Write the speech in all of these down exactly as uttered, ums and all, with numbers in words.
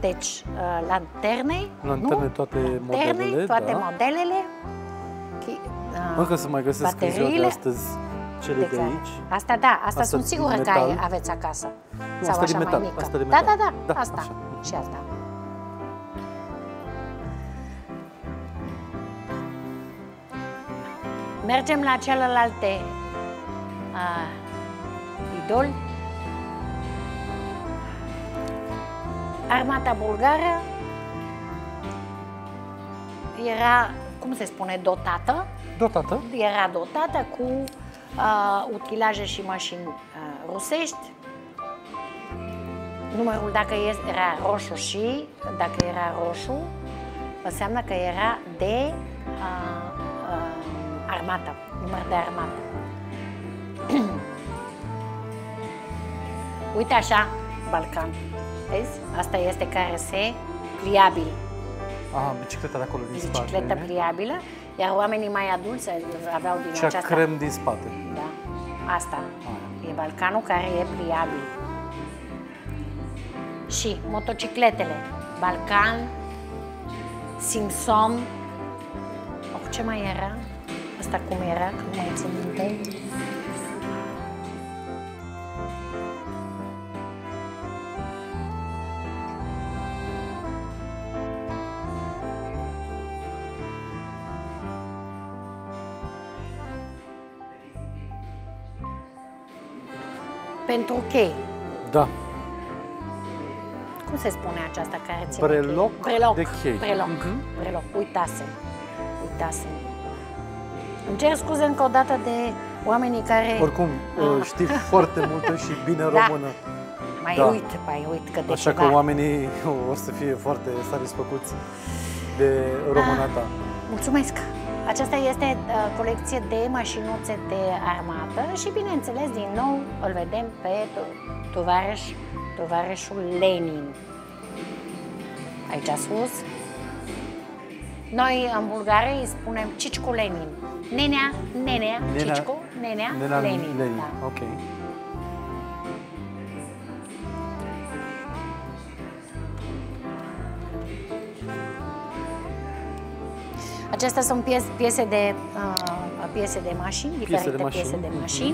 deci, lanterne, Lanterne, toate modelele, toate da. modelele. Mă, că să mai găsesc în ziua de astăzi cele de, de aici. Asta da, asta, asta sunt sigură că ai, aveți acasă. Nu, sau asta așa de metal, mai mică. asta de da, metal. da, da, da, asta. Așa. Și asta. Mergem la celelalte uh, idoli. Armata bulgară era, cum se spune, dotată. Dotată. Era dotată cu uh, utilaje și mașini uh, rusești. Numărul, dacă era roșu și, dacă era roșu, înseamnă că era de uh, uh, armată, număr de armată. Uite așa, Balcan. Vezi? Asta este care se pliabil. Aha, bicicleta de acolo din spate. Bicicleta pliabilă, iar oamenii mai adulți aveau din cea aceasta. crem din spate. Da, asta. Aia. E Balcanul care e pliabil. Și motocicletele. Balcan, Simpson. Oh, ce mai era? Asta cum era? Că nu mai țin minte. Pentru chei. Da. Cum se spune aceasta care ține Breloc, breloc de chei. Breloc. Uh-huh. Breloc. Uitasem. Uitasem. Îmi cer scuze încă o dată de oamenii care... Oricum, ah. știi foarte multă și bine da. română. Mai da. uit, mai uit că de Așa ceva. că oamenii o să fie foarte satisfăcuți de româna ta. Mulțumesc! Aceasta este uh, colecție de mașinuțe de armată și, bineînțeles, din nou îl vedem pe tovarăș, tovarășul Lenin. Aici sus. Noi, în bulgară, îi spunem Cicicu Lenin. Nenea, nenea, nenea Cicicu, nenea, nenea Lenin. Lenin. Da. Ok. Acestea sunt piese, piese, de, uh, piese de mașini, diferite piese de mașini. Piese de mașini.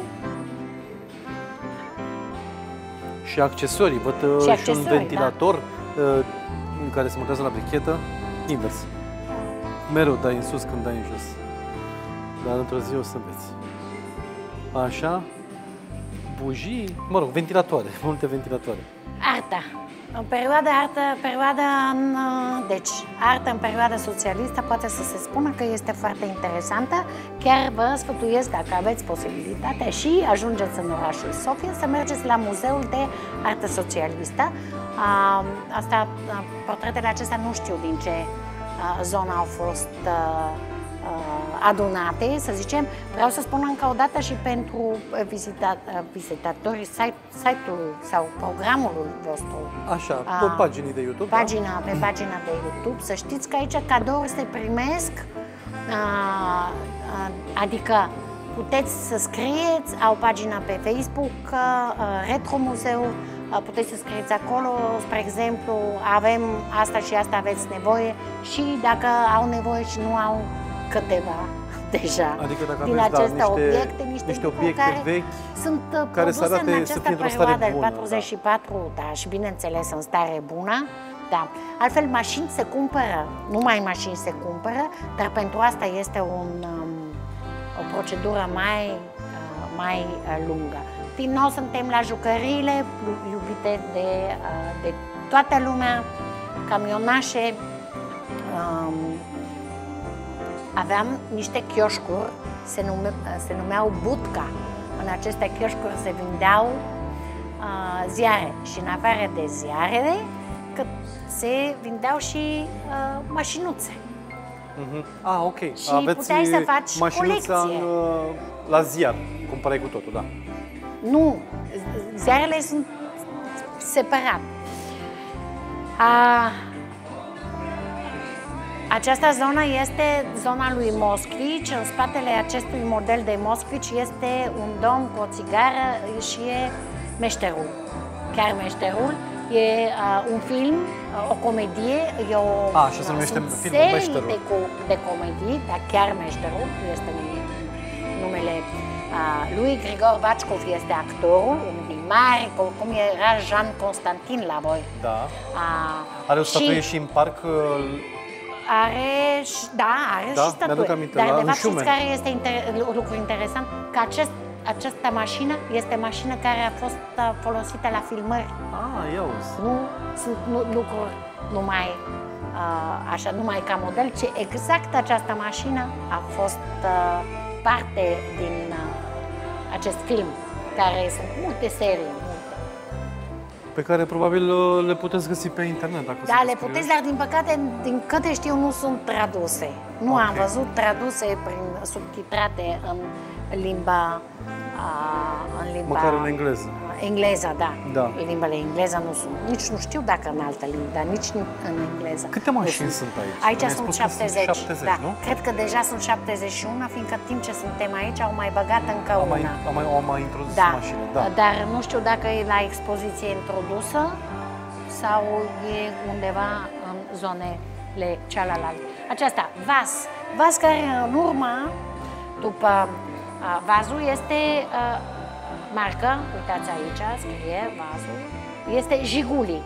Și accesorii. Văd și, și accesorii, un ventilator da. uh, care se montează la brichetă, invers. Mereu dai în sus când dai în jos. Dar într-o zi o să vezi. Așa. Bujii, mă rog, ventilatoare, multe ventilatoare. Arta. În perioada artă, perioada în, deci, artă în perioada socialistă poate să se spună că este foarte interesantă. Chiar vă sfătuiesc, dacă aveți posibilitatea și ajungeți în orașul Sofia, să mergeți la Muzeul de Artă Socialistă. Asta, portretele acestea nu știu din ce zonă au fost adunate, să zicem. Vreau să spun încă o dată și pentru vizita, vizitatorii site-ului sau programului vostru. Așa, pe paginii de YouTube. Pagina, da? Pe pagina de YouTube. Să știți că aici cadouri se primesc, adică puteți să scrieți, au pagina pe Facebook, Retro Muzeu, puteți să scrieți acolo, spre exemplu, avem asta și asta, aveți nevoie și dacă au nevoie și nu au câteva deja. Adică dacă din aveți, aceste da, niște, obiecte, niște, niște obiecte care vechi sunt care să arate, în această să perioadă, bună, patruzeci și patru, da. Da, și bineînțeles în stare bună. Da. Altfel, mașini se cumpără, numai mașini se cumpără, dar pentru asta este un, o procedură mai, mai lungă. Din nou suntem la jucăriile iubite de, de toată lumea, camionașe. Um, aveam niște chioșcuri, se, nume, se numeau budca. În aceste chioșcuri se vindeau uh, ziare și în afară de ziarele, că se vindeau și uh, mașinuțe. Mm-hmm. Ah, ok. Și aveți puteai să faci mașinuța colecție. În, la ziar, cumpărai cu totul, da. Nu, ziarele sunt separat. A, această zonă este zona lui Moskvici. În spatele acestui model de Moskvici este un domn cu o țigară și e meșterul. Chiar meșterul. E uh, un film, uh, o comedie, e o A, și se numește filmul Meșterul. de, de comedii, dar chiar Meșterul este numele uh, lui. Grigor Vacicov este actorul, un din mare, cum era Jean Constantin la voi. Da. Uh, Are o statuie și, și în parc. Are, da, are da? și statuie. Aminte, dar la de fapt știți Înșumen. care este inter... lucru interesant? Că acest, această mașină este mașină care a fost folosită la filmări. Ah, ia uzi. Nu sunt nu, lucruri numai uh, așa, numai ca model, ci exact această mașină a fost uh, parte din uh, acest film, care sunt multe serii. Pe care probabil le puteți găsi pe internet. Dacă da, le puteți, dar din păcate, din câte știu, nu sunt traduse. Nu okay. am văzut traduse prin subtitrate în limba... În limba măcar în engleză. Engleza, da. da. Limbele engleză nu sunt. Nici nu știu dacă în altă limbă, dar nici în engleză. Câte mașini sunt aici? Aici sunt șaptezeci. Sunt șaptezeci, da. nu? Cred că deja sunt șaptezeci și unu, fiindcă timp ce suntem aici au mai băgat încă au una. Mai, au, mai, au mai introdus da. mașini, da. Dar nu știu dacă e la expoziție introdusă sau e undeva în zonele cealaltă. Aceasta, Vas. Vas care în urmă, după uh, Vazul, este uh, marcă, uitați aici, scrie Vazul, este Jiguli.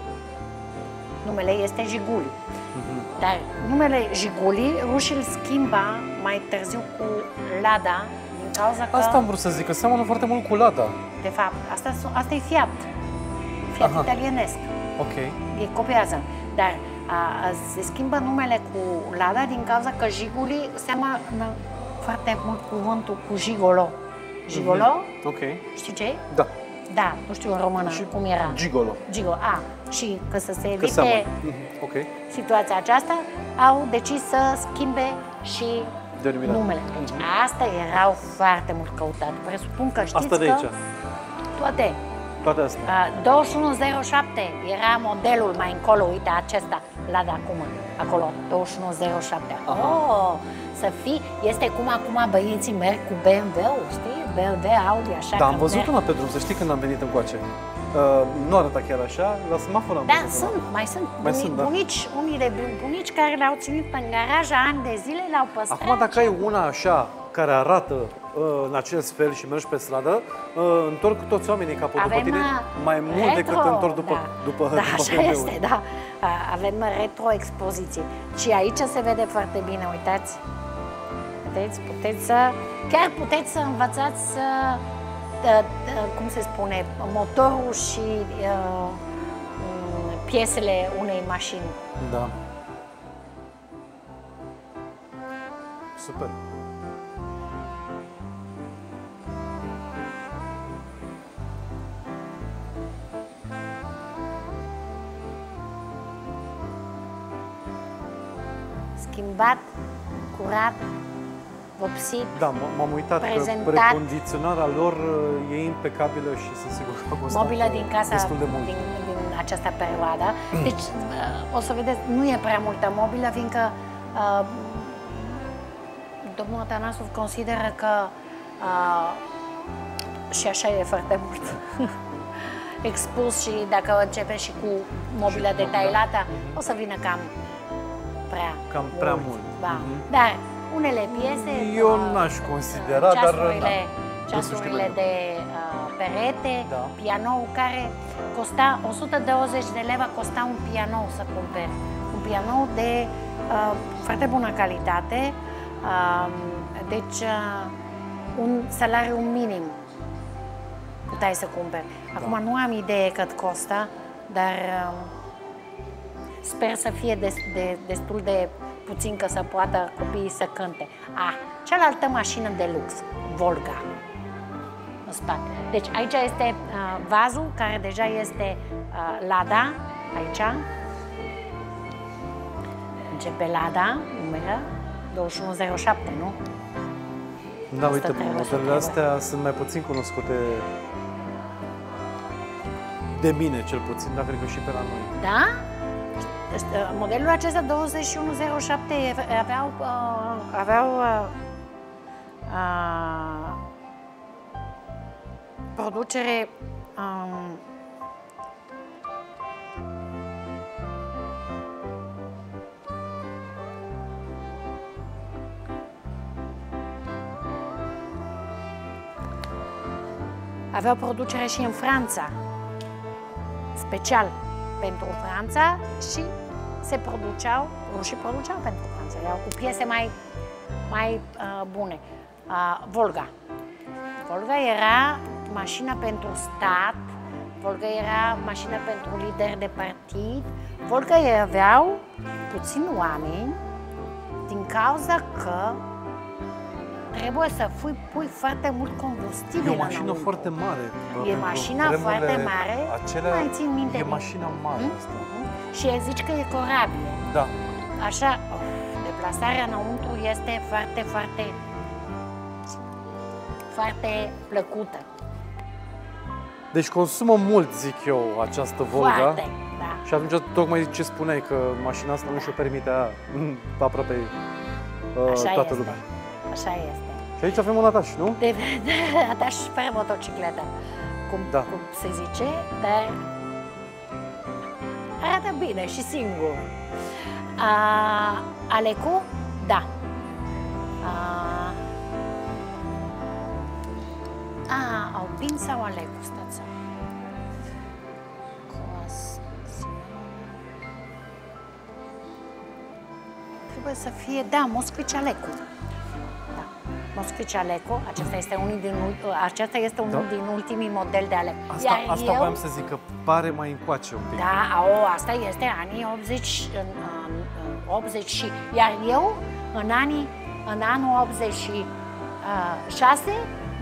Numele este Jiguli. Uh-huh. Dar numele Jiguli, rușii îl schimba mai târziu cu Lada, din cauza că... Asta am vrut să zic, că seamănă foarte mult cu Lada. De fapt, asta, asta e Fiat. Fiat Aha. italienesc. Ok. E copiază. Dar a, a, se schimbă numele cu Lada din cauza că Jiguli seamănă foarte mult cuvântul cu Gigolo. Gigolo? Mm-hmm. Ok. Știi ce? Da. Da, nu știu în română și cum era. Gigolo. Gigolo. A, și că să se evite mm-hmm. okay. situația aceasta, au decis să schimbe și Derminat. numele. Deci mm-hmm. asta erau foarte mult căutate. Presupun că știți asta de că aici. toate. Toate astea. douăzeci și unu zero șapte era modelul mai încolo, uite acesta, la de acum, acolo, douăzeci și unu zero șapte. Oh, să fii, este cum acum băieții merg cu B M W-ul, știi? B M W, Audi, așa. Da, am văzut una pe drum, să știi când am venit încoace. Uh, nu arăta chiar așa, la semafor am Da, văzut sunt, una. mai sunt mai bunici, sunt, da. bunici, unii de bunici care le-au ținut în garaj ani de zile, le-au păstrat. Acum, dacă ai una așa, care arată uh, în acest fel și mergi pe stradă, uh, întorc toți oamenii capul după tine mai mult retro, decât întorc după, da. după, da, după așa este, da. Avem retro-expoziție. Și aici se vede foarte bine, uitați. Puteți, puteți să, chiar puteți să învățați să, de, de, cum se spune, motorul și uh, piesele unei mașini. Da. Super. Schimbat, curat, vopsit, da, m-am uitat prezentat. Că recondiționarea lor e impecabilă și sunt sigur că a costat mobilă din casa, destul de mult. Din, din această perioadă. Deci, o să vedeți, nu e prea multă mobilă, fiindcă uh, domnul Atanasov consideră că uh, și așa e foarte mult expus și dacă începe și cu mobilă detailată, o să vină cam prea Cam mult. prea mult. Da. Mm-hmm. Dar unele piese... Eu n-aș considera, dar... Ceasurile de uh, perete, da. pianou care costa o sută douăzeci de lei, costa un pianou să cumperi. Un pianou de uh, foarte bună calitate, uh, deci uh, un salariu minim puteai să cumperi. Acum da. Nu am idee cât costă, dar uh, sper să fie des, de, destul de puțin că să poată copiii să cânte. Ah, cealaltă mașină de lux, Volga. În spate. Deci aici este uh, Vazul, care deja este uh, Lada, aici. Începe Lada, numără douăzeci și unu zero șapte, nu? Da, uite, modelele astea sunt mai puțin cunoscute de mine, cel puțin, dar cred că și pe la noi. Da? Modelul acesta douăzeci și unu zero șapte aveau, uh, aveau uh, uh, producere um, Aveau producere și în Franța, special pentru Franța și se produceau, și produceau pentru Franța, erau cu piese mai, mai uh, bune. Uh, Volga. Volga era mașina pentru stat, Volga era mașina pentru lideri de partid, Volga aveau puțini oameni din cauza că trebuie să pui, pui foarte mult combustibil. E o mașină înăuntru. foarte mare. E mașina foarte mare. Acelea, mai țin minte. e mașina mare mm? asta. Și zici că e corabie. Da. Așa, of, deplasarea înăuntru este foarte, foarte, foarte plăcută. Deci consumă mult, zic eu, această Volga. Foarte, da. Și atunci, tocmai ce spuneai, că mașina asta nu și-o permitea aproape uh, Așa toată este. lumea. Așa este. Și aici avem un ataș, nu? De, de ataș fără motocicletă, cum, Da. cum se zice, dar arată bine și singur. A, Alecu? Da. A, a, Alpin sau Alecu? Stați. Trebuie să fie, da, Moscovici Alecu. Da. Moscovici Alecu, acesta este unul din, acesta este unul Da. din ultimii modeli de Alecu. Asta, Iar asta eu, voiam să zic, că pare mai încoace un pic. da, o, asta este anii optzeci, în, în, în optzeci și, iar eu în anii, în anul optzeci și șase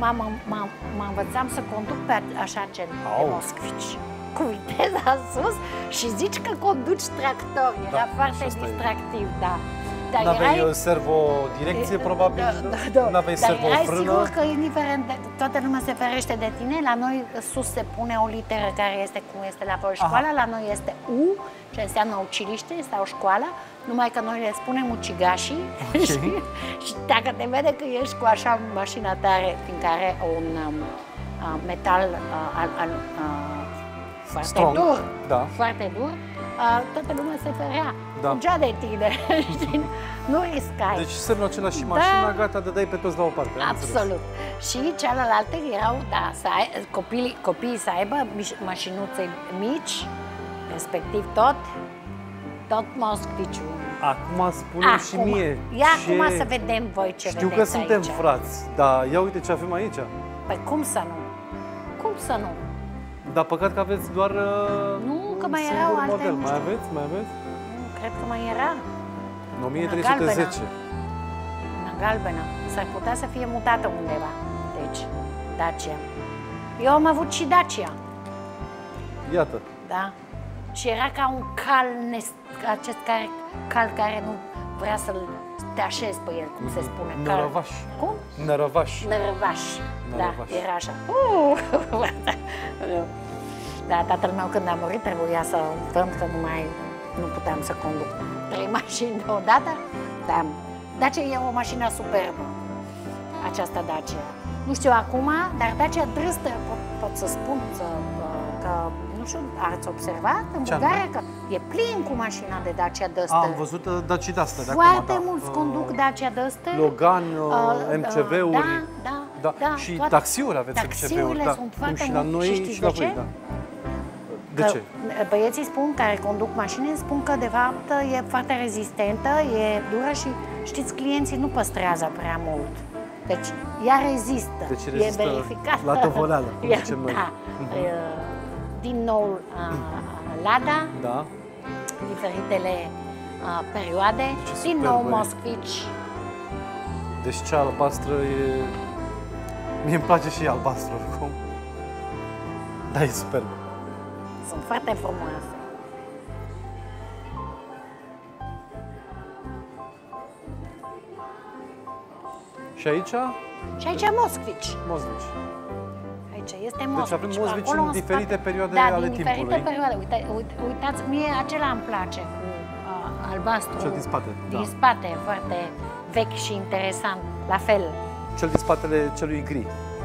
mă învățam să conduc pe așa gen de Moscovici, cu viteza sus și zici că conduci tractor, era Da, foarte și asta e. distractiv, da. Dar N-aveai erai- servo-direcție, probabil? Da, da, da. N-aveai Dar erai servo-frână? sigur că, indiferent, de, toată lumea se ferește de tine, la noi sus se pune o literă care este cum este la voi școala, la noi este U, ce înseamnă uciliște sau școală, numai că noi le spunem ucigașii. Okay. și, și dacă te vede că ești cu așa mașina tare, din care un um, uh, metal uh, al, al, uh, foarte Strong. dur, Da. foarte dur, uh, toată lumea se ferea. Da. Fugea de tine, știi? Nu riscai. Deci semnul acela și Da. mașina, gata, dădeai pe toți la o parte. am înțeles. Absolut. Și cealaltă erau, da, să ai, copiii, copiii să aibă miș- mașinuțe mici, respectiv tot, tot Moscoviciul. Acum spune și mie. Ia ce... acum să vedem voi ce Știu că vedeți suntem aici. frați, dar ia uite ce avem aici. Păi cum să nu? Cum să nu? Dar păcat că aveți doar uh, Nu, că un mai singur erau alte, model. nu Mai știu. aveți? Mai aveți? Nu, cred că mai era. În o mie trei sute zece. Una galbenă. S-ar putea să fie mutată undeva. Deci, Dacia. Eu am avut și Dacia. Iată. Da? Și era ca un cal, acest care, cal care nu vrea să-l te așezi pe el, cum se spune. Cal. Nărăvaș. Cum? Nărăvaș. Nărăvaș. Da, Nărăvaș. era așa. Uh! Da, tatăl meu când a murit trebuia să vând că nu mai nu puteam să conduc trei mașini deodată. Da. Dacia e o mașină superbă, această Dacia. Nu știu acum, dar Dacia drăstă, pot, pot să spun să, că, nu știu, ați observat în Ce-am Bulgaria că e plin cu mașina de Dacia dăstă. Am văzut uh, Dacia de astea de Foarte acum, da. mulți Uh, conduc Dacia dăstă. Logan, uh, M C V-uri. Da, da, Da. da. Și toate- taxiuri aveți M C V-uri. Taxiurile Da. sunt Cum foarte și la multe. noi Și știți și la de voi, ce? da. De Că ce? Băieții spun, care conduc mașini, spun că de fapt e foarte rezistentă, e dură și știți, clienții nu păstrează prea mult. Deci ea rezistă, Deci e rezistă verificat. la tovoleală, cum E- zicem noi. Da. Mhm. E, Din nou a, Lada, Da. diferitele a, perioade, Ce din superbă nou e. Moscovici. Deci cea albastră e... Mie îmi place și albastră, oricum. Da, e superb. Sunt foarte frumoase. Și aici, Și aici Moscovici. Moscovici. Aici este Deci Moscovici. avem Moscovici Acolo în diferite spate- perioade da, ale din diferite timpului. perioade. Uite, uite, uitați, mie acela îmi place cu uh, albastru. Cel din spate, Din da. spate, foarte vechi și interesant. La fel. Cel din spatele celui gri.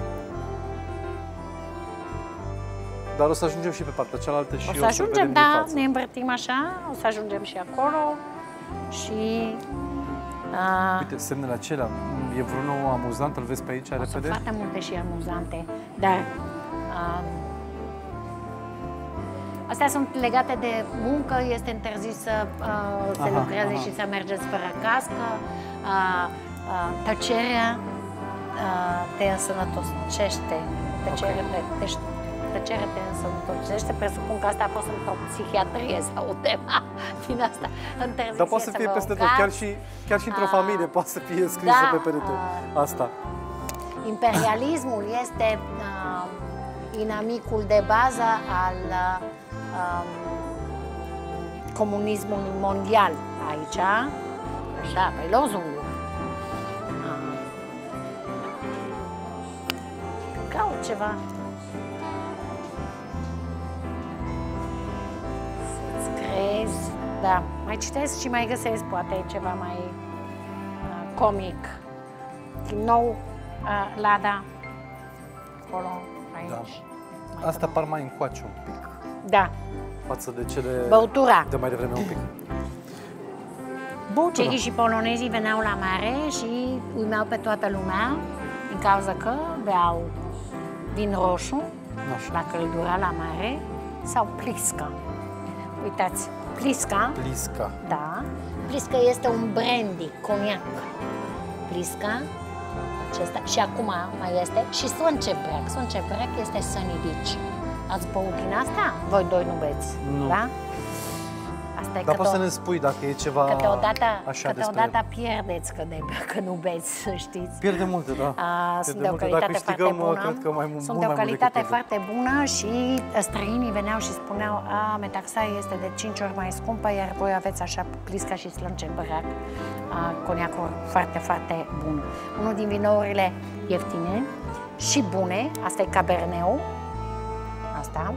Dar o să ajungem și pe partea cealaltă și O o să ajungem, vedem din da, față. ne învârtim așa, o să ajungem și acolo. Și... Uh, Uite, semnele acelea, e vreunul amuzant, îl vezi pe aici Sunt repede? foarte multe și amuzante, dar Um, Astea sunt legate de muncă, este interzis să uh, se aha, lucreze aha. și să mergeți fără cască. Uh, uh, tăcerea uh, te însănătocește. Tăcerea okay. te, te, tăcerea te însănătocește. Presupun că asta a fost într-o psihiatrie sau o tema din asta. Dar poate să fie peste tot, chiar și, chiar și într-o uh, familie poate să fie scrisă da, pe perete. Uh, asta. Imperialismul este uh, inamicul de bază al uh, Um, comunismul mondial aici, așa, pe lozungul. Um, caut ceva. Să-ți crezi, da, mai citesc și mai găsesc poate ceva mai uh, comic. Din nou, uh, Lada, acolo, aici. Da. Asta par mai încoace un pic. Da. Față de cele Băutura. de mai devreme un pic. Băutura. Cehii și polonezii veneau la mare și uimeau pe toată lumea din cauza că beau vin roșu, așa, la căldura la mare, sau plisca. Uitați, plisca. Plisca. Da. Plisca este un brandy, coniac. Plisca. Acesta. Și acum mai este și Slancebrac. Slancebrac este Sunny Beach. Ați băut din asta? Voi doi nu beți, nu. Da? Asta e Dar poți să ne spui dacă e ceva câteodată, așa câteodată despre... pierdeți că, de, că nu beți, să știți. Pierde multe, da. A, sunt de o multe. calitate foarte bună. Cred că mai, sunt de o calitate foarte bună și străinii veneau și spuneau a, Metaxa este de cinci ori mai scumpă, iar voi aveți așa Plisca și Slancebrac, coniacuri foarte, foarte bun. Unul din vinourile ieftine și bune, asta e Caberneu. Asta.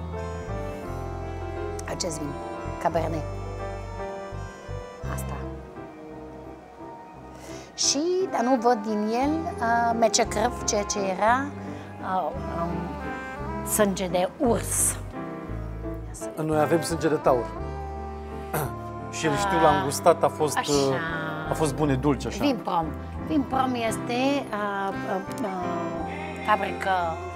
Acest vin, Cabernet. Asta. Și, dar nu văd din el uh, mececrăv, ceea ce era uh, um, sânge de urs. Noi avem sânge de taur. Și el știu, l-am gustat, a fost, uh, a fost bun, e dulce așa. Vin Prom. Vin Prom este uh, uh, uh, fabrică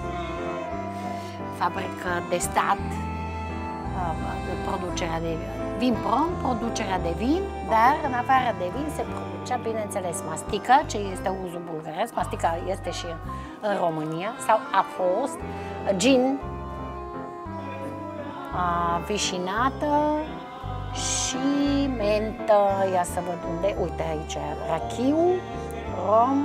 fabrică de stat, producerea de vin Prom, producerea de vin, dar în afară de vin se producea, bineînțeles, mastica, ce este uzul bulgăresc, mastica este și în România, sau a fost gin, vișinată și mentă, ia să văd unde, uite aici, rachiu, rom.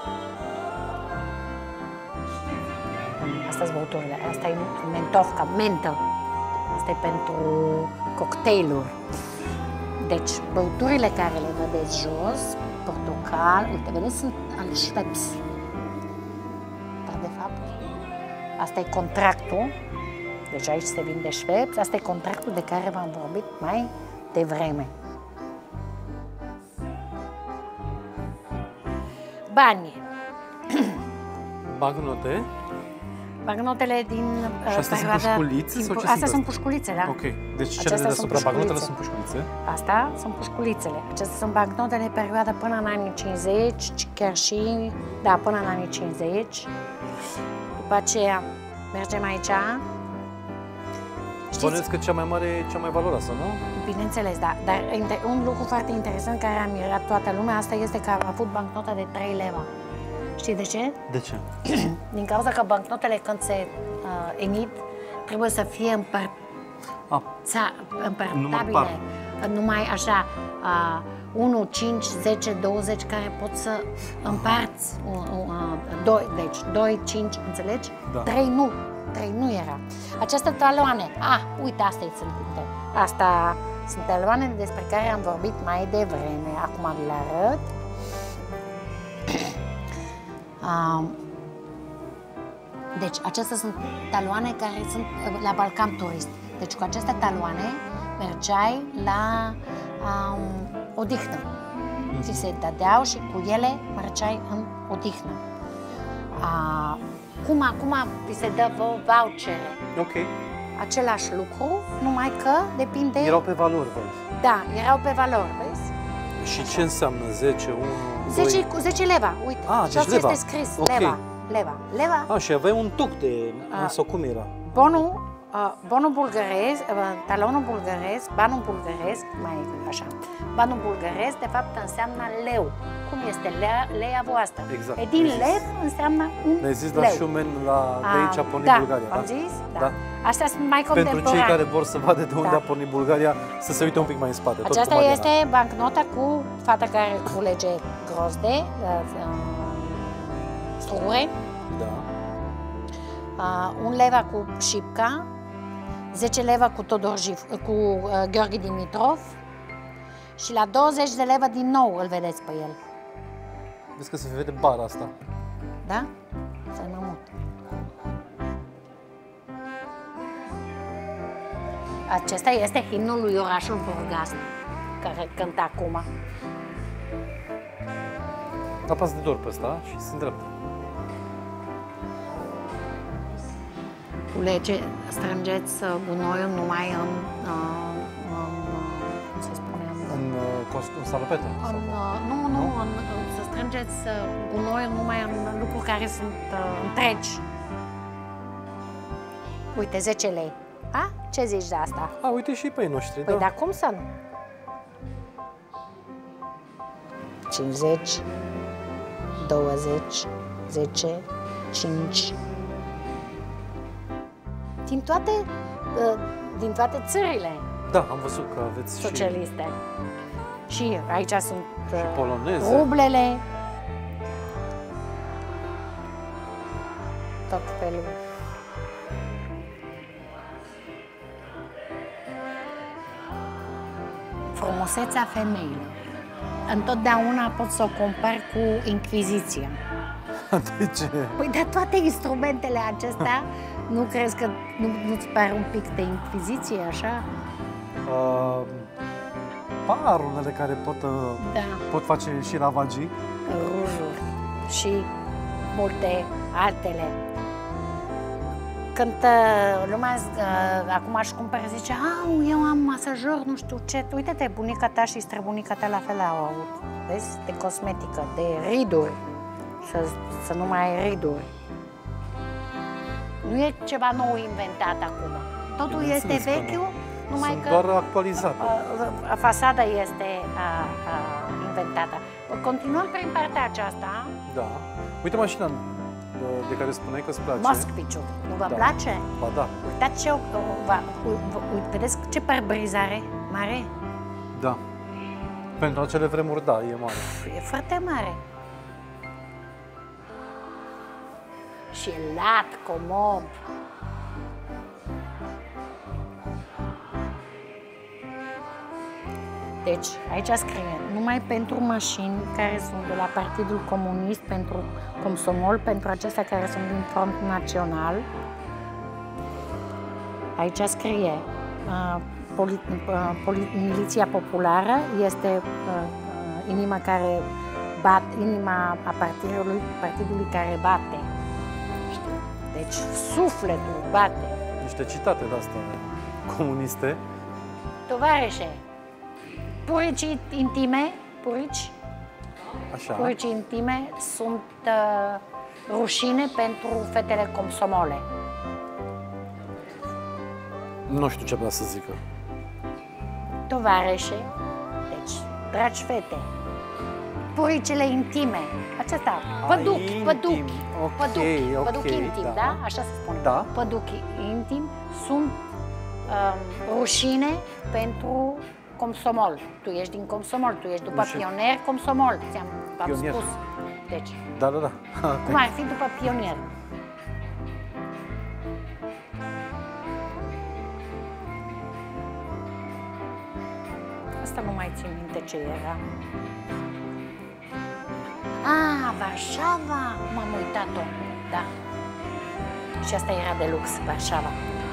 Asta-s băuturile, asta e mentovca, mentă. Asta e pentru cocktailuri. Deci, băuturile care le vedeți jos, portocal, uite, vedeți, sunt al Schweppes. Dar, de fapt, asta e contractul. Deci aici se vinde Schweppes, asta e contractul de care v-am vorbit mai devreme. Bani. Bagnote. Bagnotele din uh, și astea perioada... sunt pușculițe? Sau ce astea sunt pușculițe, da. Ok, deci cele de deasupra bagnotele sunt pușculițe? Asta sunt pușculițele. Acestea sunt bagnotele perioada până în anii cincizeci, chiar și, da, până în anii cincizeci. După aceea, mergem aici. Spuneți că cea mai mare e cea mai valoroasă, nu? Bineînțeles, da. Dar un lucru foarte interesant care a mirat toată lumea, asta este că a avut bancnota de trei leva. Știi de ce? De ce? Din cauza că bancnotele, când se uh, emit, trebuie să fie împăr... ah. împărtabile. Numai așa, uh, unu, cinci, zece, douăzeci, care pot să împarți. Uh, uh, doi, deci doi, cinci, înțelegi? Da. trei nu. trei nu era. Aceste taloane, ah, uite, astea sunt. Asta sunt taloane despre care am vorbit mai devreme. Acum vi le arăt. Deci, acestea sunt taloane care sunt la Balcan Turist. Deci, cu aceste taloane mergeai la um, odihnă. Mm-hmm. Ți se dădeau și cu ele mergeai în odihnă. Uh, cum acum vi se dă vouchere. Ok. Același lucru, numai că depinde... Erau pe valori, vezi? Da, erau pe valori, vezi? Și ce înseamnă zece, unu, zece, doi? zece leva, uite. Ah, și asta este scris, okay. leva. leva. Leva. A, și aveai un tuc de... A, sau cum era? Bonul, uh, bonul bulgărez, uh, talonul bulgărez, banul bulgărez, mai așa, banul bulgărez, de fapt, înseamnă leu. Cum este lea, leia voastră. Exact. E din lev înseamnă un leu. Ne-ai zis la Șumen, la, de aici a pornit da, Bulgaria, da? am zis? Da. da. Astea sunt mai contemporane. Pentru cei care vor să vadă de unde da. a pornit Bulgaria, să se uite un pic mai în spate. Aceasta este bancnota cu fata care culege grozde, strugure. Da. Uh, un leva cu șipca, zece leva cu, Todor Jif, cu uh, Gheorghe Dimitrov și la douăzeci de leva din nou îl vedeți pe el. Vezi că se vede bara asta. Da? Să mă mut. Acesta este himnul lui orașul Burgas, care cântă acum. Apasă de dor pe ăsta și se îndreaptă. Culege, strângeți gunoiul numai în, în, în cum se spune? În, în salopete? În, nu, nu, nu? În, să strângeți gunoiul numai în lucruri care sunt uh, întregi. Uite, zece lei. A? Ce zici de asta? A, uite și pe ei noștri, păi, da. dar cum să nu? cincizeci, douăzeci, zece, cinci. Din toate, din toate țările. Da, am văzut că aveți socialiste. Și, și aici sunt și poloneze. Rublele. Tot felul. Frumusețea femeilor. Întotdeauna pot să o compar cu Inchiziția. De ce? Păi de toate instrumentele acestea, nu crezi că nu, nu-ți pare un pic de Inchiziție, așa? Uh, par unele care pot, da. pot face și ravagii. Rujuri și multe altele. Când uh, lumea uh, acum își cumpără, zice, au, eu am masajor, nu știu ce. Uite-te, bunica ta și străbunica ta la fel au avut. Vezi? De cosmetică, de riduri. Să, să nu mai ai riduri. Nu e ceva nou inventat acum. Totul Bine, este vechiul, numai Sunt că doar actualizate. A, a, fasada este a, a, inventată. Continuăm prin partea aceasta. Da. Uite mașina de care spuneai că îți place. Moscoviciu. Nu vă da. place? Ba da. Uitați ce... Uite, vedeți ce parbrizare mare? Da. Pentru acele vremuri, da, e mare. E foarte mare. Și lat, comod. Deci, aici scrie, numai pentru mașini care sunt de la Partidul Comunist, pentru Comsomol, pentru acestea care sunt din Front Național. Aici scrie, uh, poli, uh, poli, Miliția Populară este uh, inima care bat, inima a partidului, partidului care bate. Deci, sufletul bate. Niște citate de-astea comuniste. Tovarășe, puricii intime, purici, Așa. puricii intime sunt uh, rușine pentru fetele comsomole. Nu știu ce vrea să zică. Tovarășe, deci, dragi fete, puricile intime, acesta, păduc, păduc, okay, păduc, okay, păduc intim, da. da? Așa se spune. Da. Păduc intim sunt um, rușine pentru Comsomol. Tu ești din Comsomol, tu ești după Rușine. pionier Comsomol, ți-am Pionier. spus. Deci, Da, da, da. cum ar fi după pionier? Asta nu mai țin minte ce era. Ah, Varșava! M-am uitat-o, da. Și asta era de lux, Varșava.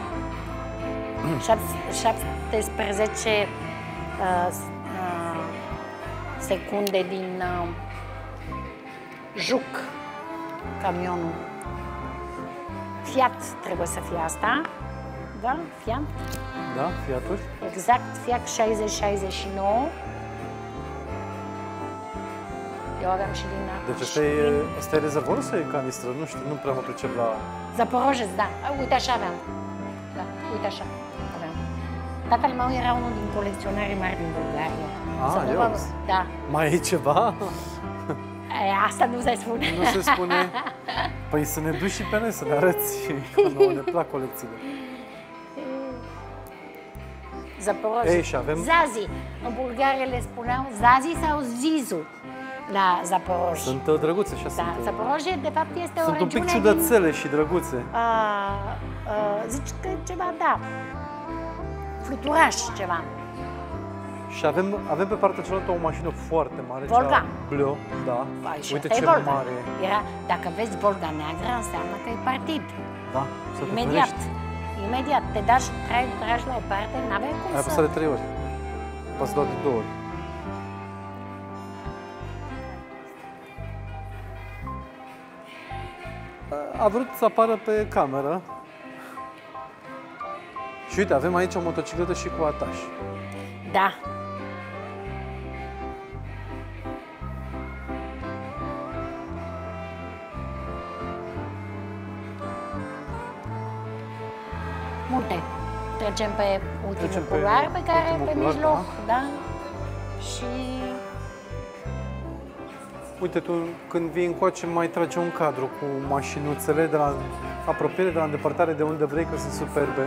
șaptesprezece uh, uh, secunde din uh, Juc, camionul. Fiat trebuie să fie asta, da? Fiat? Da, Fiaturi? Exact, Fiat șaizeci șaizeci și nouă. Eu aveam și din... Deci ăsta e, ăsta e rezervorul sau e canistră? Nu știu, nu prea mă pricep la... Zaporojec, da. Uite așa aveam. Da, uite așa aveam. Tatăl meu era unul din colecționarii mari din Bulgaria. Ah, eu? Da. Mai e ceva? E, asta nu se spune. Nu se spune? Păi să ne duci și pe noi, să ne arăți. Că nouă ne plac colecțiile. Zaporojec. Ei, și avem... Zazi. În Bulgaria le spuneau Zazi sau Zizu la Zaporojec. Sunt uh, drăguțe și Da, sunt... Zaporojec, de fapt, este Sunt o un pic regiune ciudățele din... și drăguțe. A, a, zici că ceva, da. Fluturaș ceva. Și avem, avem pe partea cealaltă o mașină foarte mare, Volga. cea bleu, da. Păi, și Uite asta ce e Volga. mare. Era, dacă vezi Volga neagră, înseamnă că e partid. Da, să te Imediat. gândești. Imediat. Te dași, tragi, tragi la o parte, n-aveai cum Ai să... apăsat de trei ori. Poți doar de două ori. A vrut să apară pe cameră. Și uite, avem aici o motocicletă și cu ataș. Da. Multe. Trecem pe ultimul Trecem pe culoar pe care ultimul pe culoar, mijloc, da. da. Și Uite, tu când vii încoace mai trage un cadru cu mașinuțele de la apropiere, de la îndepărtare, de unde vrei, că sunt superbe.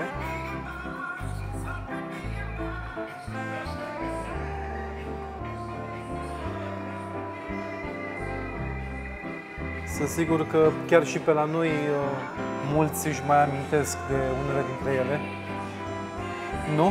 Sunt sigur că chiar și pe la noi mulți își mai amintesc de unele dintre ele. Nu?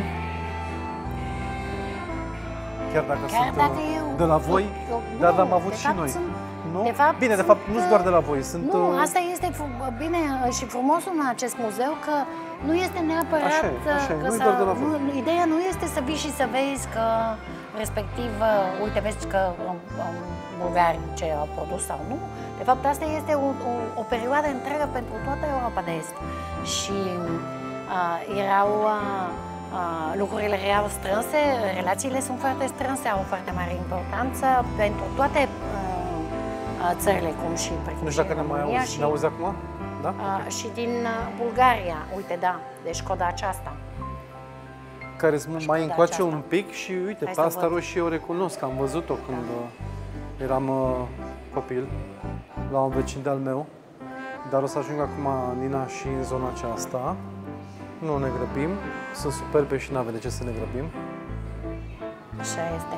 Chiar dacă chiar sunt dacă eu... de la voi, eu, dar nu, am avut de și fapt noi. Sunt, Nu? De fapt, bine, de sunt, fapt, nu sunt doar de la voi, sunt... Nu, asta este bine și frumosul în acest muzeu, că nu este neapărat... Așa e, așa e, că nu-i să, doar de la voi. nu, ideea nu este să vii și să vezi că, respectiv, uite, vezi că um, um, bulgarii ce au produs sau nu. De fapt, asta este o, o, o perioadă întreagă pentru toată Europa de Est. Și uh, erau... Uh, Uh, lucrurile erau strânse, relațiile sunt foarte strânse, au o foarte mare importanță pentru toate uh, țările, cum și precum Nu știu dacă ne mai auzi, și, ne auzi acum? Da? uh, Okay. și din uh, Bulgaria, uite, da, deci coda aceasta. Care sunt mai încoace aceasta. un pic și uite, Hai pe să asta văd. roșie o recunosc, am văzut-o când uh, eram uh, copil la un vecin de-al meu, dar o să ajung acum, Nina, și în zona aceasta. Nu ne grăbim, sunt superbe și n-avem de ce să ne grăbim. Așa este.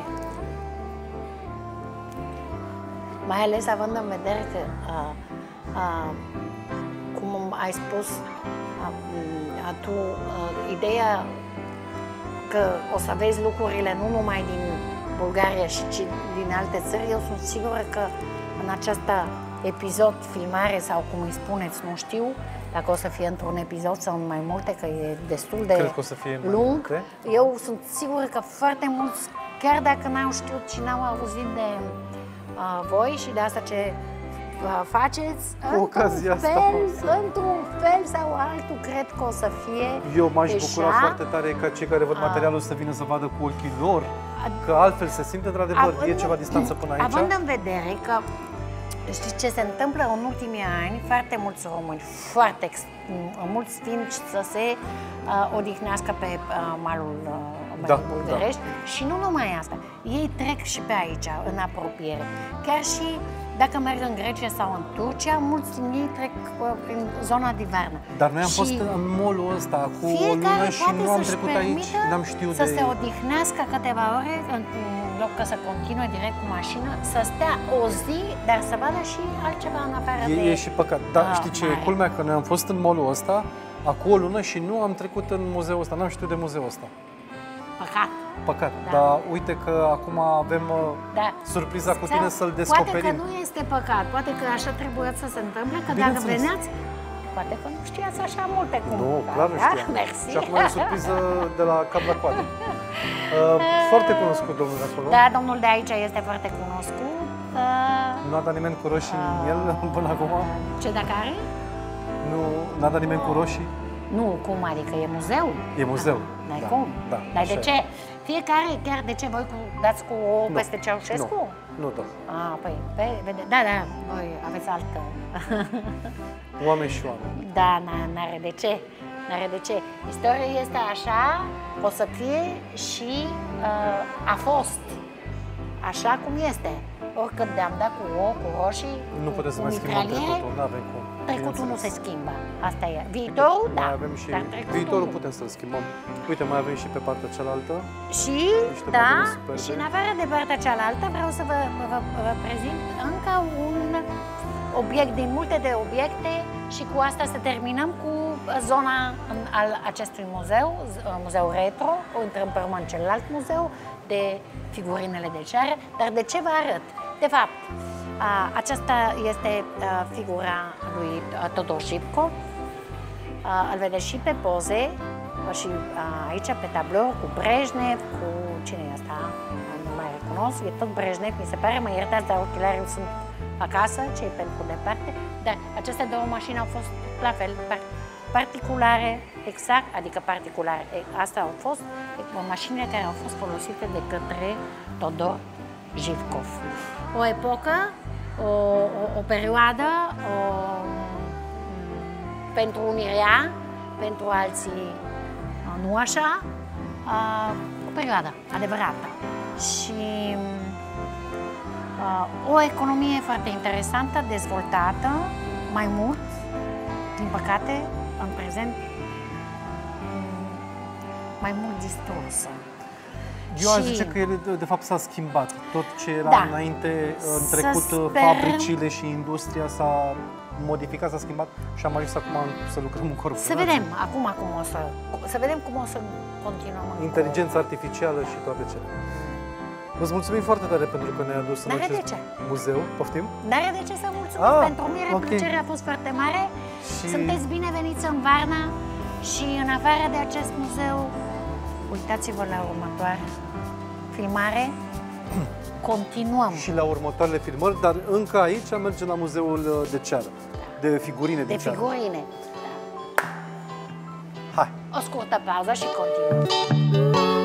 Mai ales având în vedere că, uh, uh, cum ai spus uh, uh, tu, uh, ideea că o să vezi lucrurile nu numai din Bulgaria, ci din alte țări, eu sunt sigură că în acest episod, filmare sau cum îi spuneți, nu știu, dacă o să fie într-un episod sau în mai multe, că e destul de Cred că o să fie mai lung, multe. eu sunt sigură că foarte mulți, chiar dacă n-au știut și n-au auzit de uh, voi și de asta ce uh, faceți, Cu ocazia într-un asta fel, o să- într-un fel sau altul, cred că o să fie Eu m-aș deja, bucura foarte tare ca cei care văd a- materialul să vină să vadă cu ochii lor, că altfel se simte într-adevăr, e ceva distanță până aici. Având în vedere că știți ce se întâmplă în ultimii ani, foarte mulți români, foarte ex- mulți vin să se uh, odihnească pe uh, malul uh, Mării Da, Bulgărești și nu numai asta, ei trec și pe aici, în apropiere. Chiar și dacă merg în Grecia sau în Turcia, mulți din ei trec uh, prin zona Divernă. Dar noi am Și fost în mall-ul ăsta cu o lună fiecare și poate nu am să-și trecut aici, permită n-am știut să de... se odihnească câteva ore, în loc că să continue direct cu mașină, să stea o zi, dar să vadă și altceva în afară E, de... e și păcat. Dar Ah, știi ce e mare. culmea? Că noi am fost în mall-ul ăsta acum o lună și nu am trecut în muzeul ăsta, n-am știut de muzeul ăsta. Păcat. Păcat. Da. Dar uite că acum avem uh, Da. surpriza cu Sau tine să-l Poate descoperim. că nu este păcat, poate că așa trebuie să se întâmple, că dacă Bineînțeles. veneați, poate că nu știați așa multe cum. Nu, clar nu da? știam. Mersi. Și acum e o surpriză de la cap la coadă. Uh, foarte cunoscut domnul de acolo. Da, domnul de aici este foarte cunoscut. Uh, Nu a dat nimeni cu roșii în el până acum? Ce dacă are? Nu, n-a dat nimeni cu roșii? Nu, cum adică? E muzeu? E muzeu. N-ai da. cum? Da, Dar de așa ce? Fiecare, chiar de ce voi cu, dați cu o peste Ceaușescu? Nu, nu da. Ah, păi, pe, vede, da, da, voi aveți altă... Oameni și oameni. Da, n-are de ce. N-are de ce. Istoria este așa, o să fie și uh, a fost. Așa cum este. Oricât de-am dat cu ouă, cu roșii, nu putem să mai schimbăm trecutul, nu avem cum. Trecutul nu se schimbă, asta e. Viitorul, da. Mai avem și viitorul putem să-l schimbăm. Uite, mai avem și pe partea cealaltă. Și, da, și în afară de partea cealaltă vreau să vă, vă, vă prezint încă un obiect din multe de obiecte și cu asta să terminăm cu zona al acestui muzeu, muzeu retro, o intrăm pe urmă în celălalt muzeu de figurinele de ceară, dar de ce vă arăt? De fapt, aceasta este figura lui Todor Zhivkov, îl vedeți și pe poze, și aici pe tablou cu Brejnev, cu cine e asta? Nu mai recunosc, e tot Brejnev, mi se pare, mă iertați, dar ochelarii sunt acasă, cei pentru departe, dar aceste două mașini au fost la fel, particulare, exact, adică particulare, astea au fost mașinile care au fost folosite de către Todor Zhivkov. O epocă, o, o, o perioadă, o, pentru unii rea, pentru alții nu așa, o perioadă adevărată. Și o economie foarte interesantă, dezvoltată, mai mult, din păcate, în prezent, mai mult distrusă. Eu aș zice că el, de fapt, s-a schimbat. Tot ce era da. înainte, în trecut, fabricile și industria s-a modificat, s-a schimbat și am ajuns acum să lucrăm în corporație. Să vedem, acum cum o să, să vedem cum o să continuăm. Inteligența artificială și toate cele. Îți mulțumim foarte tare pentru că ne-ai adus în acest muzeu. Poftim? N-are de ce să mulțumesc. Ah, pentru mine okay. Plăcerea a fost foarte mare. Și... Sunteți bineveniți în Varna și în afară de acest muzeu, uitați-vă la următoare filmare. Continuăm. Și la următoarele filmări, dar încă aici mergem la muzeul de ceară, de figurine de, de ceară. De figurine. Hai! O scurtă pauză și continuăm.